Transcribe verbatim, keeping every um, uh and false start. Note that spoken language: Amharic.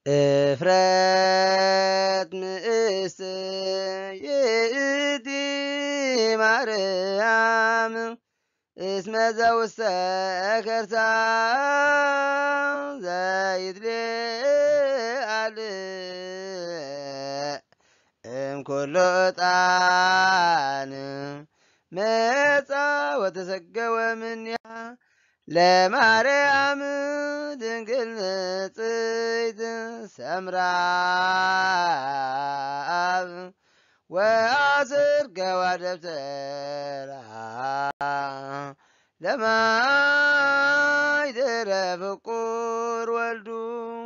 እፍረት ምእስ ይእቲ ማርያም እስመ ዘውስተ ከርሳ ዘይትለአል እምኩሉ ዕጣን መጻ ወተሰገወ እምኔሃ ለማርያም ድንግል ንጽሕት ሰምራ አብ ወአስርገዋ ደብተራ ለማይደረ ፍቁር ወልዱ